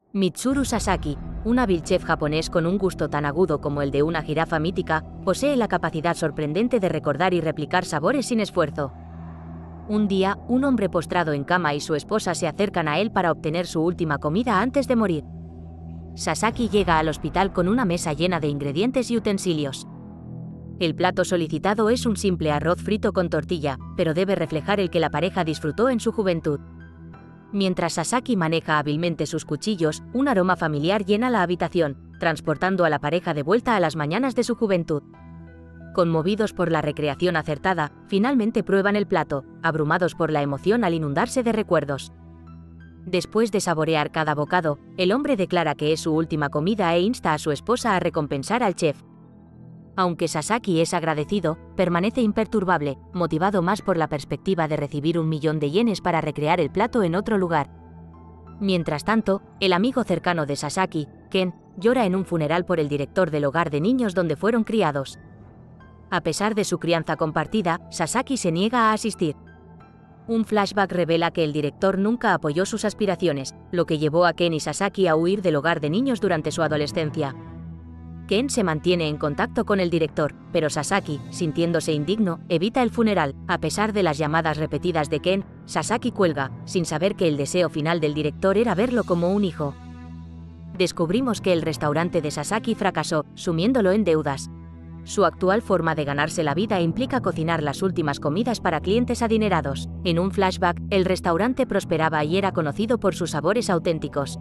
Mitsuru Sasaki, un hábil chef japonés con un gusto tan agudo como el de una jirafa mítica, posee la capacidad sorprendente de recordar y replicar sabores sin esfuerzo. Un día, un hombre postrado en cama y su esposa se acercan a él para obtener su última comida antes de morir. Sasaki llega al hospital con una mesa llena de ingredientes y utensilios. El plato solicitado es un simple arroz frito con tortilla, pero debe reflejar el que la pareja disfrutó en su juventud. Mientras Sasaki maneja hábilmente sus cuchillos, un aroma familiar llena la habitación, transportando a la pareja de vuelta a las mañanas de su juventud. Conmovidos por la recreación acertada, finalmente prueban el plato, abrumados por la emoción al inundarse de recuerdos. Después de saborear cada bocado, el hombre declara que es su última comida e insta a su esposa a recompensar al chef. Aunque Sasaki es agradecido, permanece imperturbable, motivado más por la perspectiva de recibir 1.000.000 de yenes para recrear el plato en otro lugar. Mientras tanto, el amigo cercano de Sasaki, Ken, llora en un funeral por el director del hogar de niños donde fueron criados. A pesar de su crianza compartida, Sasaki se niega a asistir. Un flashback revela que el director nunca apoyó sus aspiraciones, lo que llevó a Ken y Sasaki a huir del hogar de niños durante su adolescencia. Ken se mantiene en contacto con el director, pero Sasaki, sintiéndose indigno, evita el funeral. A pesar de las llamadas repetidas de Ken, Sasaki cuelga, sin saber que el deseo final del director era verlo como un hijo. Descubrimos que el restaurante de Sasaki fracasó, sumiéndolo en deudas. Su actual forma de ganarse la vida implica cocinar las últimas comidas para clientes adinerados. En un flashback, el restaurante prosperaba y era conocido por sus sabores auténticos.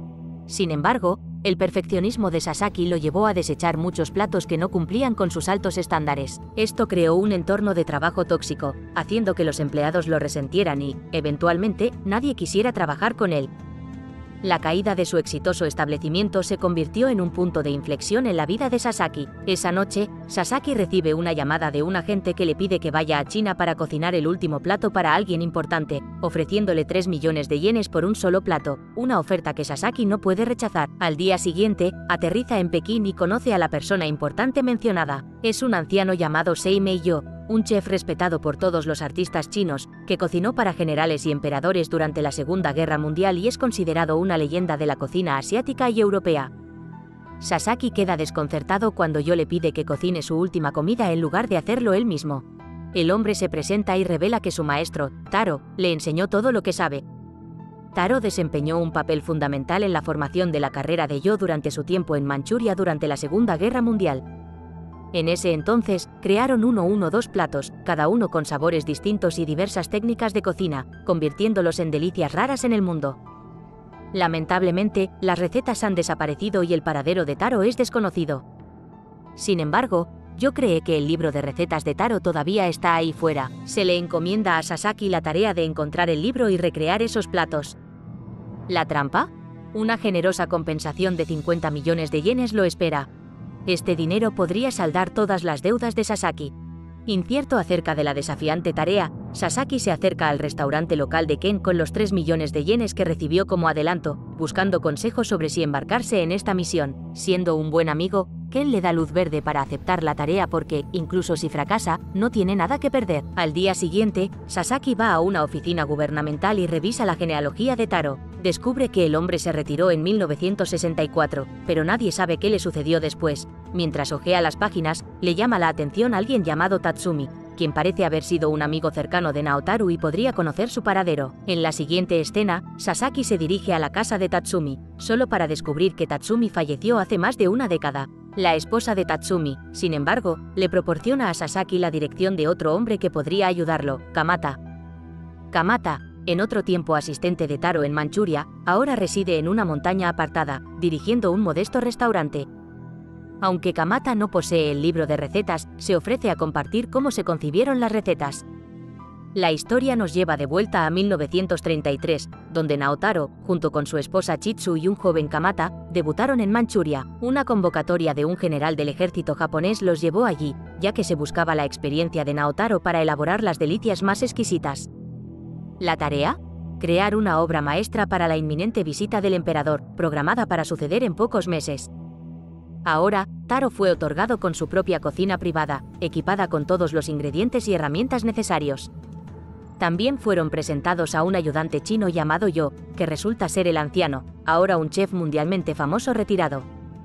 Sin embargo, el perfeccionismo de Sasaki lo llevó a desechar muchos platos que no cumplían con sus altos estándares. Esto creó un entorno de trabajo tóxico, haciendo que los empleados lo resintieran y, eventualmente, nadie quisiera trabajar con él. La caída de su exitoso establecimiento se convirtió en un punto de inflexión en la vida de Sasaki. Esa noche, Sasaki recibe una llamada de un agente que le pide que vaya a China para cocinar el último plato para alguien importante, ofreciéndole 3 millones de yenes por un solo plato, una oferta que Sasaki no puede rechazar. Al día siguiente, aterriza en Pekín y conoce a la persona importante mencionada. Es un anciano llamado Sei Mei-yo, un chef respetado por todos los artistas chinos, que cocinó para generales y emperadores durante la Segunda Guerra Mundial y es considerado una leyenda de la cocina asiática y europea. Sasaki queda desconcertado cuando Yo le pide que cocine su última comida en lugar de hacerlo él mismo. El hombre se presenta y revela que su maestro, Taro, le enseñó todo lo que sabe. Taro desempeñó un papel fundamental en la formación de la carrera de Yo durante su tiempo en Manchuria durante la Segunda Guerra Mundial. En ese entonces, crearon 2 platos, cada uno con sabores distintos y diversas técnicas de cocina, convirtiéndolos en delicias raras en el mundo. Lamentablemente, las recetas han desaparecido y el paradero de Taro es desconocido. Sin embargo, Yo cree que el libro de recetas de Taro todavía está ahí fuera. Se le encomienda a Sasaki la tarea de encontrar el libro y recrear esos platos. ¿La trampa? Una generosa compensación de 50 millones de yenes lo espera. Este dinero podría saldar todas las deudas de Sasaki. Incierto acerca de la desafiante tarea, Sasaki se acerca al restaurante local de Ken con los 3 millones de yenes que recibió como adelanto, buscando consejos sobre si embarcarse en esta misión. Siendo un buen amigo, Ken le da luz verde para aceptar la tarea porque, incluso si fracasa, no tiene nada que perder. Al día siguiente, Sasaki va a una oficina gubernamental y revisa la genealogía de Taro. Descubre que el hombre se retiró en 1964, pero nadie sabe qué le sucedió después. Mientras hojea las páginas, le llama la atención alguien llamado Tatsumi, quien parece haber sido un amigo cercano de Naotaru y podría conocer su paradero. En la siguiente escena, Sasaki se dirige a la casa de Tatsumi, solo para descubrir que Tatsumi falleció hace más de una década. La esposa de Tatsumi, sin embargo, le proporciona a Sasaki la dirección de otro hombre que podría ayudarlo, Kamata. Kamata, en otro tiempo asistente de Taro en Manchuria, ahora reside en una montaña apartada, dirigiendo un modesto restaurante. Aunque Kamata no posee el libro de recetas, se ofrece a compartir cómo se concibieron las recetas. La historia nos lleva de vuelta a 1933, donde Naotaro, junto con su esposa Chitsu y un joven Kamata, debutaron en Manchuria. Una convocatoria de un general del ejército japonés los llevó allí, ya que se buscaba la experiencia de Naotaro para elaborar las delicias más exquisitas. ¿La tarea? Crear una obra maestra para la inminente visita del emperador, programada para suceder en pocos meses. Ahora, Taro fue otorgado con su propia cocina privada, equipada con todos los ingredientes y herramientas necesarios. También fueron presentados a un ayudante chino llamado Yo, que resulta ser el anciano, ahora un chef mundialmente famoso retirado.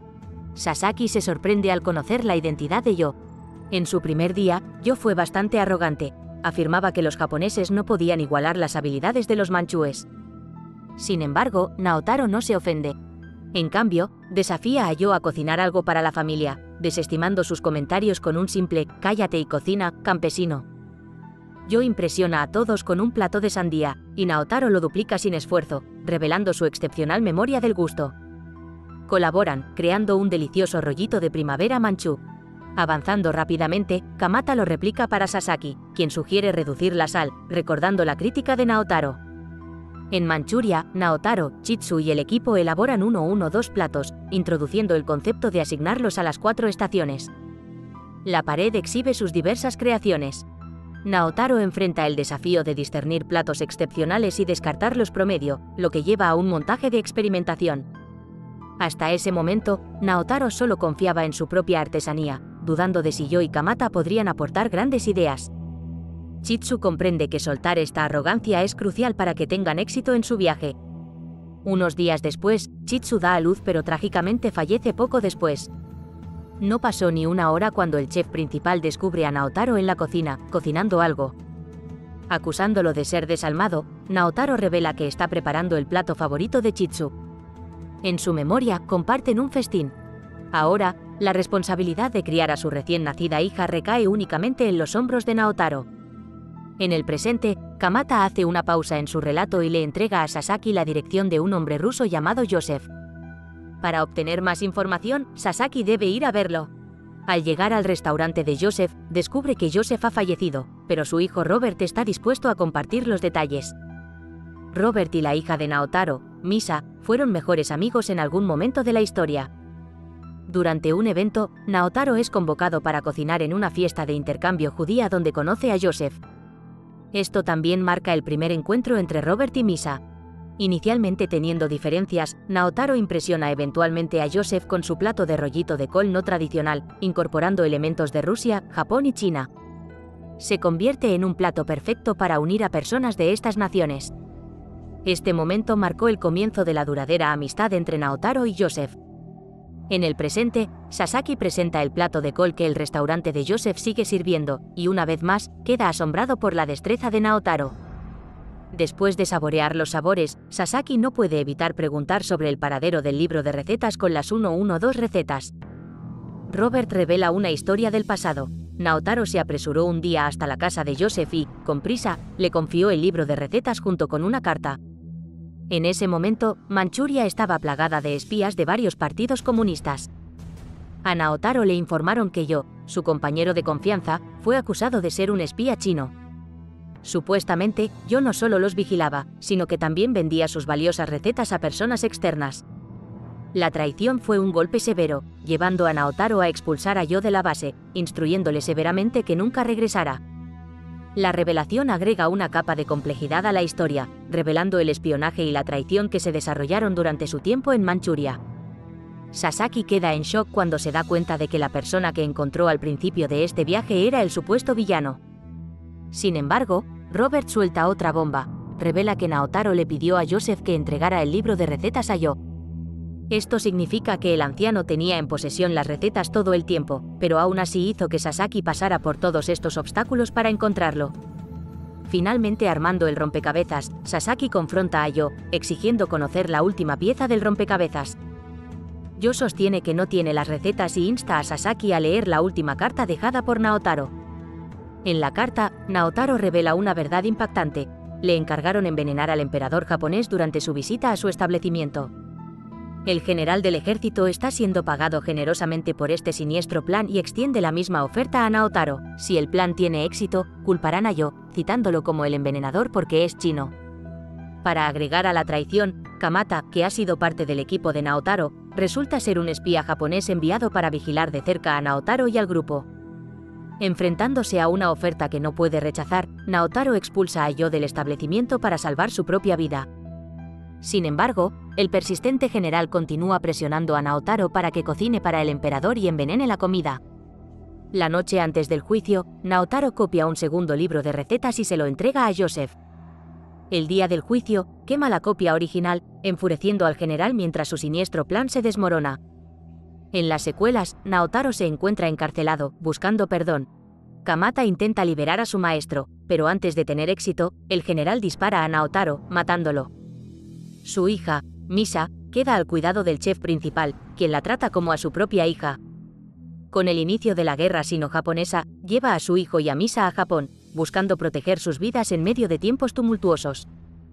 Sasaki se sorprende al conocer la identidad de Yo. En su primer día, Yo fue bastante arrogante, afirmaba que los japoneses no podían igualar las habilidades de los manchúes. Sin embargo, Naotaro no se ofende. En cambio, desafía a Yo a cocinar algo para la familia, desestimando sus comentarios con un simple «cállate y cocina, campesino». Yo impresiona a todos con un plato de sandía, y Naotaro lo duplica sin esfuerzo, revelando su excepcional memoria del gusto. Colaboran, creando un delicioso rollito de primavera manchú. Avanzando rápidamente, Kamata lo replica para Sasaki, quien sugiere reducir la sal, recordando la crítica de Naotaro. En Manchuria, Naotaro, Chitsu y el equipo elaboran 2 platos, introduciendo el concepto de asignarlos a las 4 estaciones. La pared exhibe sus diversas creaciones. Naotaro enfrenta el desafío de discernir platos excepcionales y descartar los promedio, lo que lleva a un montaje de experimentación. Hasta ese momento, Naotaro solo confiaba en su propia artesanía, dudando de si Yo y Kamata podrían aportar grandes ideas. Chitsu comprende que soltar esta arrogancia es crucial para que tengan éxito en su viaje. Unos días después, Chitsu da a luz pero trágicamente fallece poco después. No pasó ni una hora cuando el chef principal descubre a Naotaro en la cocina, cocinando algo. Acusándolo de ser desalmado, Naotaro revela que está preparando el plato favorito de Chitsu. En su memoria, comparten un festín. Ahora, la responsabilidad de criar a su recién nacida hija recae únicamente en los hombros de Naotaro. En el presente, Kamata hace una pausa en su relato y le entrega a Sasaki la dirección de un hombre ruso llamado Joseph. Para obtener más información, Sasaki debe ir a verlo. Al llegar al restaurante de Joseph, descubre que Joseph ha fallecido, pero su hijo Robert está dispuesto a compartir los detalles. Robert y la hija de Naotaro, Misa, fueron mejores amigos en algún momento de la historia. Durante un evento, Naotaro es convocado para cocinar en una fiesta de intercambio judía donde conoce a Joseph. Esto también marca el primer encuentro entre Robert y Misa. Inicialmente teniendo diferencias, Naotaro impresiona eventualmente a Joseph con su plato de rollito de col no tradicional, incorporando elementos de Rusia, Japón y China. Se convierte en un plato perfecto para unir a personas de estas naciones. Este momento marcó el comienzo de la duradera amistad entre Naotaro y Joseph. En el presente, Sasaki presenta el plato de col que el restaurante de Joseph sigue sirviendo, y una vez más, queda asombrado por la destreza de Naotaro. Después de saborear los sabores, Sasaki no puede evitar preguntar sobre el paradero del libro de recetas con las 112 recetas. Robert revela una historia del pasado. Naotaro se apresuró un día hasta la casa de Joseph y, con prisa, le confió el libro de recetas junto con una carta. En ese momento, Manchuria estaba plagada de espías de varios partidos comunistas. A Naotaro le informaron que Yo, su compañero de confianza, fue acusado de ser un espía chino. Supuestamente, Yo no solo los vigilaba, sino que también vendía sus valiosas recetas a personas externas. La traición fue un golpe severo, llevando a Naotaro a expulsar a Yo de la base, instruyéndole severamente que nunca regresara. La revelación agrega una capa de complejidad a la historia, revelando el espionaje y la traición que se desarrollaron durante su tiempo en Manchuria. Sasaki queda en shock cuando se da cuenta de que la persona que encontró al principio de este viaje era el supuesto villano. Sin embargo, Robert suelta otra bomba, revela que Naotaro le pidió a Joseph que entregara el libro de recetas a Yo. Esto significa que el anciano tenía en posesión las recetas todo el tiempo, pero aún así hizo que Sasaki pasara por todos estos obstáculos para encontrarlo. Finalmente, armando el rompecabezas, Sasaki confronta a Yo, exigiendo conocer la última pieza del rompecabezas. Yo sostiene que no tiene las recetas y insta a Sasaki a leer la última carta dejada por Naotaro. En la carta, Naotaro revela una verdad impactante: le encargaron envenenar al emperador japonés durante su visita a su establecimiento. El general del ejército está siendo pagado generosamente por este siniestro plan y extiende la misma oferta a Naotaro. Si el plan tiene éxito, culparán a Yo, citándolo como el envenenador porque es chino. Para agregar a la traición, Kamata, que ha sido parte del equipo de Naotaro, resulta ser un espía japonés enviado para vigilar de cerca a Naotaro y al grupo. Enfrentándose a una oferta que no puede rechazar, Naotaro expulsa a Yo del establecimiento para salvar su propia vida. Sin embargo, el persistente general continúa presionando a Naotaro para que cocine para el emperador y envenene la comida. La noche antes del juicio, Naotaro copia un segundo libro de recetas y se lo entrega a Joseph. El día del juicio, quema la copia original, enfureciendo al general mientras su siniestro plan se desmorona. En las secuelas, Naotaro se encuentra encarcelado, buscando perdón. Kamata intenta liberar a su maestro, pero antes de tener éxito, el general dispara a Naotaro, matándolo. Su hija, Misa, queda al cuidado del chef principal, quien la trata como a su propia hija. Con el inicio de la guerra sino-japonesa, lleva a su hijo y a Misa a Japón, buscando proteger sus vidas en medio de tiempos tumultuosos.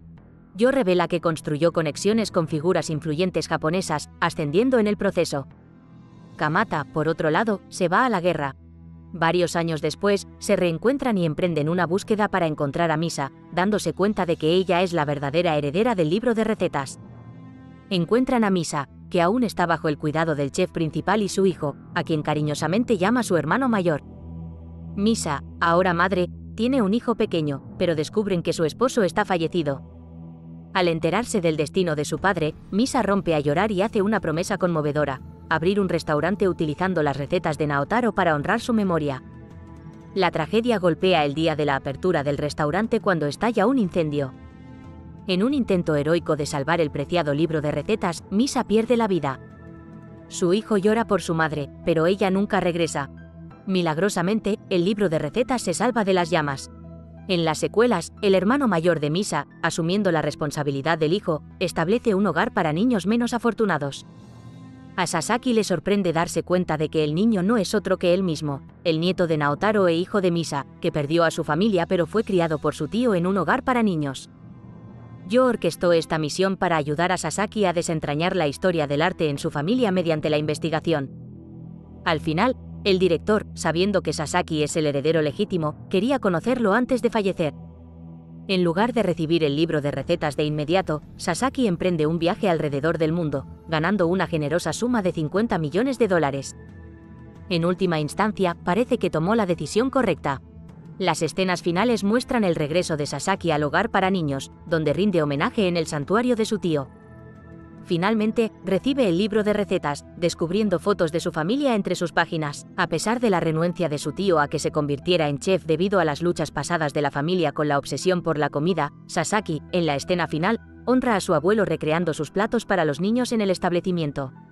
Yo revela que construyó conexiones con figuras influyentes japonesas, ascendiendo en el proceso. Kamata, por otro lado, se va a la guerra. Varios años después, se reencuentran y emprenden una búsqueda para encontrar a Misa, dándose cuenta de que ella es la verdadera heredera del libro de recetas. Encuentran a Misa, que aún está bajo el cuidado del chef principal y su hijo, a quien cariñosamente llama su hermano mayor. Misa, ahora madre, tiene un hijo pequeño, pero descubren que su esposo está fallecido. Al enterarse del destino de su padre, Misa rompe a llorar y hace una promesa conmovedora: abrir un restaurante utilizando las recetas de Naotaro para honrar su memoria. La tragedia golpea el día de la apertura del restaurante cuando estalla un incendio. En un intento heroico de salvar el preciado libro de recetas, Misa pierde la vida. Su hijo llora por su madre, pero ella nunca regresa. Milagrosamente, el libro de recetas se salva de las llamas. En las secuelas, el hermano mayor de Misa, asumiendo la responsabilidad del hijo, establece un hogar para niños menos afortunados. A Sasaki le sorprende darse cuenta de que el niño no es otro que él mismo, el nieto de Naotaro e hijo de Misa, que perdió a su familia pero fue criado por su tío en un hogar para niños. Yo orquestó esta misión para ayudar a Sasaki a desentrañar la historia del arte en su familia mediante la investigación. Al final, el director, sabiendo que Sasaki es el heredero legítimo, quería conocerlo antes de fallecer. En lugar de recibir el libro de recetas de inmediato, Sasaki emprende un viaje alrededor del mundo, ganando una generosa suma de $50 millones. En última instancia, parece que tomó la decisión correcta. Las escenas finales muestran el regreso de Sasaki al hogar para niños, donde rinde homenaje en el santuario de su tío. Finalmente, recibe el libro de recetas, descubriendo fotos de su familia entre sus páginas. A pesar de la renuencia de su tío a que se convirtiera en chef debido a las luchas pasadas de la familia con la obsesión por la comida, Sasaki, en la escena final, honra a su abuelo recreando sus platos para los niños en el establecimiento.